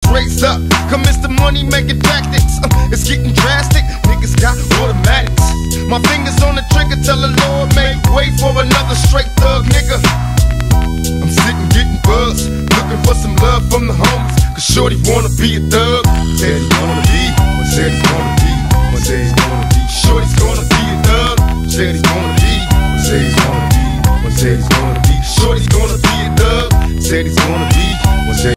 raised up. Commence the money making tactics. It's getting drastic. Niggas got automatics. My fingers on the trigger, tell the Lord make way for another straight thug nigga. I'm sitting getting buzzed, looking for some love from the homies. Cause shorty wanna be a thug. Said he wanna be, said he's gonna be, said he's gonna be. Shorty's gonna be a thug. Said he's gonna be, said he's gonna be, said he's gonna be. Shorty's gonna be a thug. Said he's gonna be.